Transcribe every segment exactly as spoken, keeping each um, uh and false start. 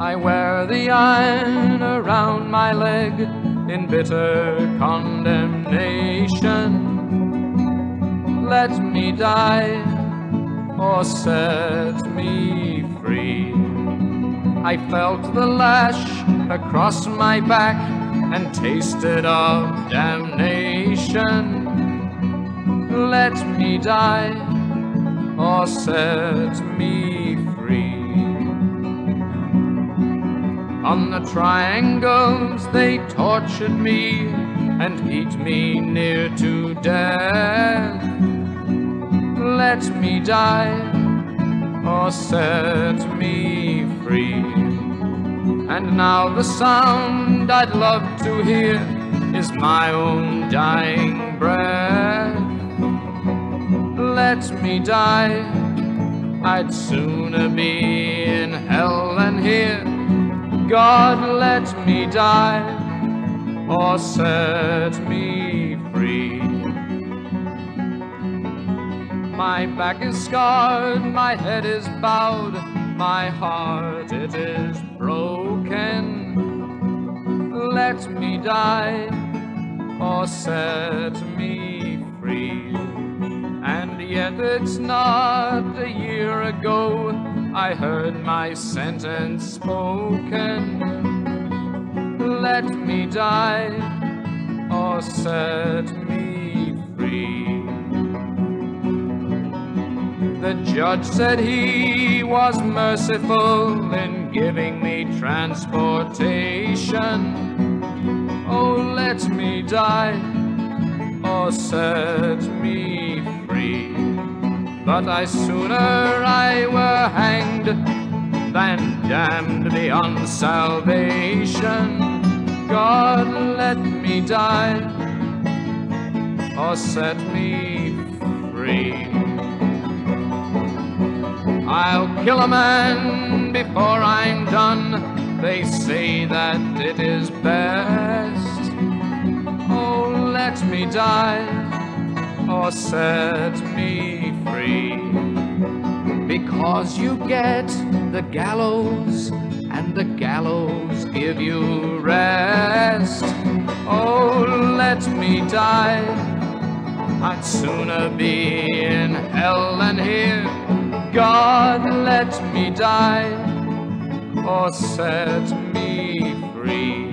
I wear the iron around my leg in bitter condemnation. Let me die or set me free. I felt the lash across my back and tasted of damnation. Let me die or set me free. On the triangles they tortured me and beat me near to death. Let me die or set me free. And now the sound I'd love to hear is my own dying breath. Let me die, I'd sooner be in hell than here. God, let me die or set me free. My back is scarred, my head is bowed, my heart, it is broken. Let me die or set me free. And yet it's not a year ago I heard my sentence spoken. Let me die or set me free. The judge said he was merciful in giving me transportation. Oh, let me die or set me free. But I sooner I were hanged than damned beyond salvation. God, let me die or set me free. I'll kill a man before I'm done. They say that it is best. Oh, let me die or set me free. Because you get the gallows, and the gallows give you rest. Oh, let me die, I'd sooner be in hell than here. God, let me die or set me free.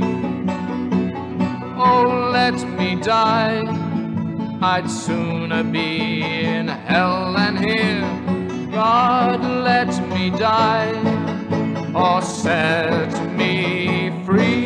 Oh, let me die, I'd sooner be in hell than here. God, let me die or set me free.